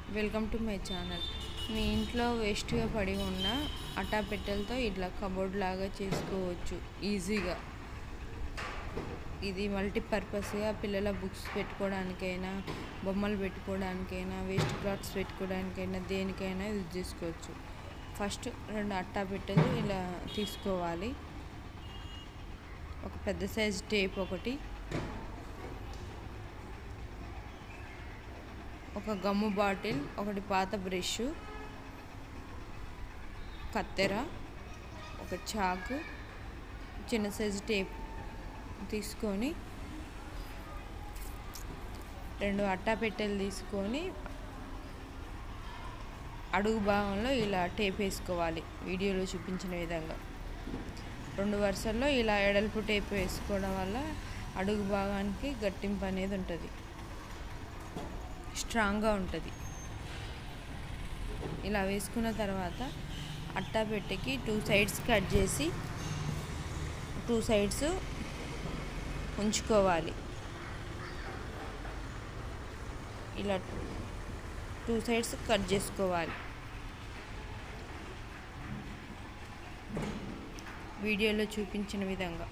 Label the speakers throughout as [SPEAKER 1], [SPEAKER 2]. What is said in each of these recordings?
[SPEAKER 1] Welcome to my channel. మీ ఇంట్లో వేస్ట్గా పడి ఉన్న అట్టాపెట్టెలతో ఇట్లా కబోర్డ్ లాగా చేసుకోవచ్చు ఈజీగా. ఇది మల్టీపర్పస్గా పిల్లల బుక్స్ పెట్టుకోవడానికైనా, బొమ్మలు పెట్టుకోవడానికైనా, వేస్ట్ క్లాత్స్ పెట్టుకోవడానికైనా, దేనికైనా యూజ్ చేసుకోవచ్చు. ఫస్ట్ 2 అట్టాపెట్టెలు ఇలా తీసుకోవాలి. ఒక పెద్ద సైజు టేప్ ఒకటి, ఒక గమ్ము బాటిల్ ఒకటి, పాత బ్రష్, కత్తెర, ఒక చాకు, చిన్న సైజు టేప్ తీసుకొని 2 అట్టాపెట్టెలు తీసుకొని అడుగు భాగంలో ఇలా టేప్ వేసుకోవాలి. వీడియోలో చూపించిన విధంగా 2 వరుసల్లో ఇలా ఎడల్పు టేప్ వేసుకోవడం వల్ల అడుగు భాగానికి గట్టింపు అనేది ఉంటుంది, స్ట్రాంగ్గా ఉంటుంది. ఇలా వేసుకున్న తర్వాత అట్టాపెట్టెకి 2 సైడ్స్ కట్ చేసి 2 సైడ్స్ ఉంచుకోవాలి. ఇలా 2 సైడ్స్ కట్ చేసుకోవాలి. వీడియోలో చూపించిన విధంగా.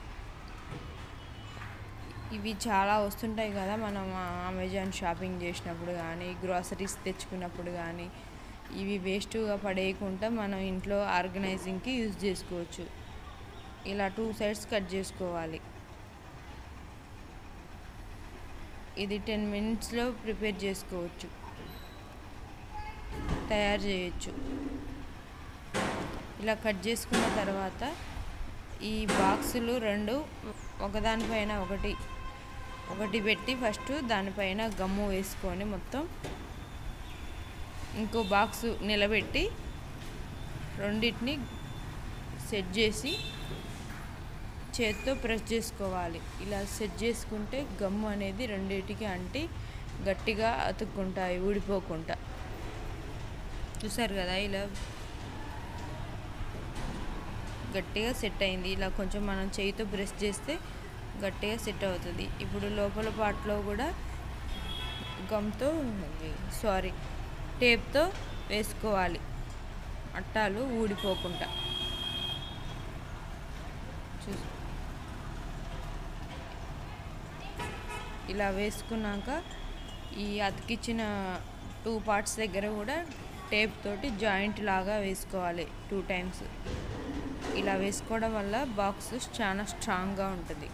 [SPEAKER 1] ఇవి చాలా వస్తుంటాయి కదా, మనం అమెజాన్ షాపింగ్ చేసినప్పుడు కానీ, గ్రాసరీస్ తెచ్చుకున్నప్పుడు కానీ, ఇవి వేస్ట్గా పడేయకుండా మనం ఇంట్లో ఆర్గనైజింగ్కి యూజ్ చేసుకోవచ్చు. ఇలా 2 సైడ్స్ కట్ చేసుకోవాలి. ఇది 10 మినిట్స్లో ప్రిపేర్ చేసుకోవచ్చు, తయారు చేయొచ్చు. ఇలా కట్ చేసుకున్న తర్వాత ఈ బాక్సులు 2 ఒకదానిపైన ఒకటి పెట్టి ఫస్ట్ దానిపైన గమ్ము వేసుకొని మొత్తం ఇంకో బాక్సు నిలబెట్టి రెండింటిని సెట్ చేసి చేత్తో ప్రెస్ చేసుకోవాలి. ఇలా సెట్ చేసుకుంటే గమ్ము అనేది రెండింటికి అంటి గట్టిగా అతుక్కుంటాయి, ఊడిపోకుండా. చూసారు కదా, ఇలా గట్టిగా సెట్ అయింది. ఇలా కొంచెం మనం చేయితో ప్రెస్ చేస్తే గట్టిగా సెట్ అవుతుంది. ఇప్పుడు లోపల పార్ట్లో కూడా టేప్తో వేసుకోవాలి, అట్టాలు ఊడిపోకుండా. ఇలా వేసుకున్నాక ఈ అతికిచ్చిన 2 పార్ట్స్ దగ్గర కూడా టేప్ తోటి జాయింట్ లాగా వేసుకోవాలి 2 టైమ్స్. ఇలా వేసుకోవడం వల్ల బాక్స్ చాలా స్ట్రాంగ్గా ఉంటుంది.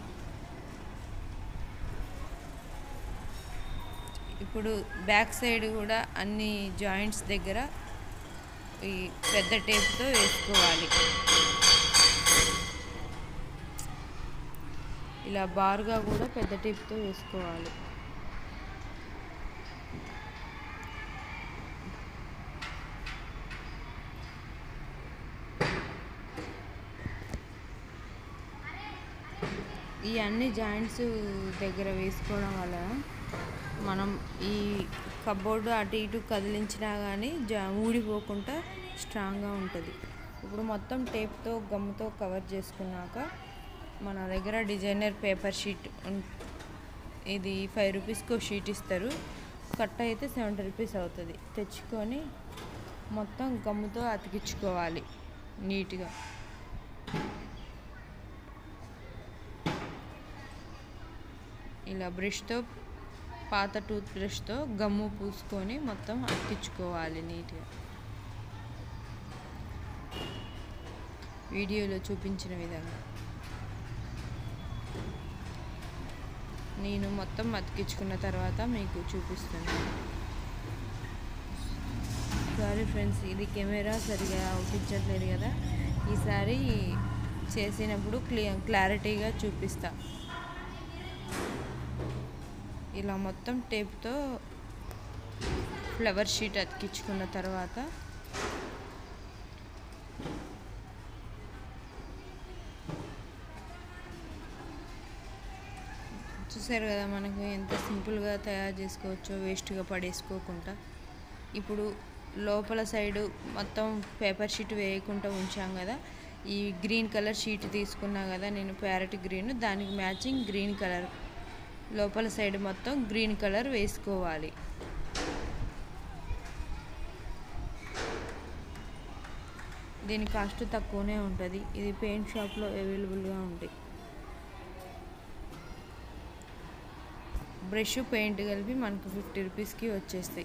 [SPEAKER 1] ఇప్పుడు బ్యాక్ సైడ్ కూడా అన్ని జాయింట్స్ దగ్గర ఈ పెద్ద టేప్తో వేసుకోవాలి. ఇలా బార్గా కూడా పెద్ద టేప్తో వేసుకోవాలి. ఈ అన్ని జాయింట్స్ దగ్గర వేసుకోవడం వల్ల మనం ఈ కబోర్డు అటు ఇటు కదిలించినా కానీ ఊడిపోకుండా స్ట్రాంగ్గా ఉంటుంది. ఇప్పుడు మొత్తం టేప్తో గమ్ముతో కవర్ చేసుకున్నాక మన దగ్గర డిజైనర్ పేపర్ షీట్, ఇది 5 రూపీస్కి ఒక షీట్ ఇస్తారు, కట్ట అయితే 70 రూపీస్ అవుతుంది. తెచ్చుకొని మొత్తం గమ్ముతో అతికించుకోవాలి నీట్గా. ఇలా బ్రష్తో, పాత టూత్ బ్రష్తో గమ్ము పూసుకొని మొత్తం అతికించుకోవాలి నీట్గా. వీడియోలో చూపించిన విధంగా నేను మొత్తం అతికించుకున్న తర్వాత మీకు చూపిస్తున్నాను. సారీ ఫ్రెండ్స్, ఇది కెమెరా సరిగా చూపించట్లేదు కదా, ఈసారి చేసినప్పుడు క్లారిటీగా చూపిస్తా. ఇలా మొత్తం టేప్తో ఫ్లవర్ షీట్ అతికించుకున్న తర్వాత చూసారు కదా, మనకు ఎంత సింపుల్గా తయారు చేసుకోవచ్చో వేస్ట్గా పడేసుకోకుండా. ఇప్పుడు లోపల సైడు మొత్తం పేపర్ షీట్ వేయకుండా ఉంచాం కదా, ఈ గ్రీన్ కలర్ షీట్ తీసుకున్నా కదా నేను, ప్యారెట్ గ్రీన్, దానికి మ్యాచింగ్ గ్రీన్ కలర్ లోపల సైడ్ మొత్తం గ్రీన్ కలర్ వేసుకోవాలి. దీని కాస్ట్ తక్కువనే ఉంటుంది. ఇది పెయింట్ షాప్లో అవైలబుల్గా ఉంటాయి. బ్రష్ పెయింట్ కలిపి మనకు 50 రూపీస్కి వచ్చేస్తాయి.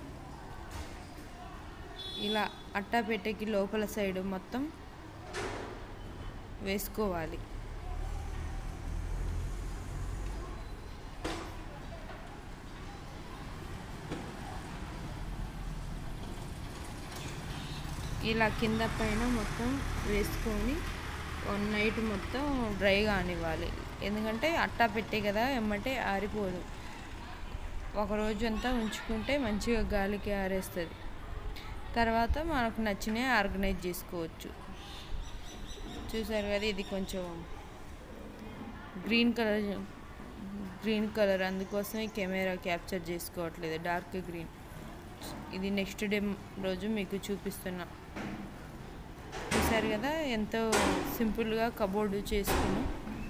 [SPEAKER 1] ఇలా అట్టా పెట్టెకి లోపల సైడ్ మొత్తం వేసుకోవాలి. ఇలా కింద పైన మొత్తం వేసుకొని 1 నైట్ మొత్తం డ్రై కానివ్వాలి. ఎందుకంటే అట్టా పెట్టే కదా, ఎమ్మటే ఆరిపోదు. ఒక రోజు అంతా ఉంచుకుంటే మంచిగా గాలికి ఆరేస్తుంది. తర్వాత మనకు నచ్చినవి ఆర్గనైజ్ చేసుకోవచ్చు. చూసారు కదా, ఇది కొంచెం గ్రీన్ కలర్ అందుకోసమే కెమెరా క్యాప్చర్ చేసుకోవట్లేదు, డార్క్ గ్రీన్. ఇది నెక్స్ట్ డే రోజు మీకు చూపిస్తున్నా. చూసారు కదా ఎంతో సింపుల్గా కబోర్డు చేసుకున్నాం.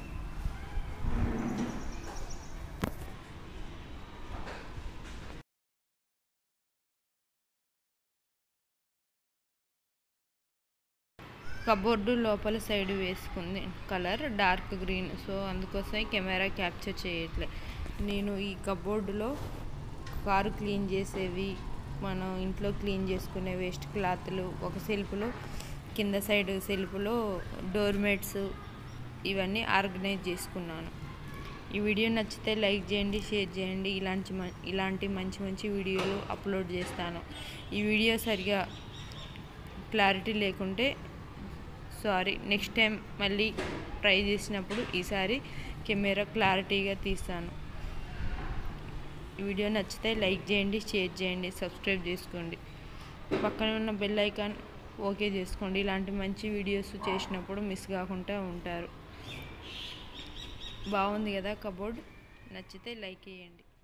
[SPEAKER 1] కబోర్డు లోపల సైడ్ వేసుకుంది కలర్ డార్క్ గ్రీన్. సో అందుకోసమే కెమెరా క్యాప్చర్ చేయట్లే. నేను ఈ కబోర్డులో కారు క్లీన్ చేసేవి, మనం ఇంట్లో క్లీన్ చేసుకునే వేస్ట్ క్లాత్లు, ఒక సెల్ఫ్లో కింద సైడ్ సెల్ఫ్లో డోర్మేట్స్, ఇవన్నీ ఆర్గనైజ్ చేసుకున్నాను. ఈ వీడియో నచ్చితే లైక్ చేయండి, షేర్ చేయండి. ఇలాంటి మంచి మంచి వీడియోలు అప్లోడ్ చేస్తాను. ఈ వీడియో సరిగా క్లారిటీ లేకుంటే సారీ. నెక్స్ట్ టైం మళ్ళీ ట్రై చేసినప్పుడు ఈసారి కెమెరా క్లారిటీగా తీస్తాను. ఈ వీడియో నచ్చితే లైక్ చేయండి, షేర్ చేయండి, సబ్స్క్రైబ్ చేసుకోండి. పక్కన ఉన్న బెల్ ఐకాన్ ఓకే చేసుకోండి. ఇలాంటి మంచి వీడియోస్ చేసినప్పుడు మిస్ కాకుండా ఉంటారు. బాగుంది కదా కబోర్డ్? నచ్చితే లైక్ చేయండి.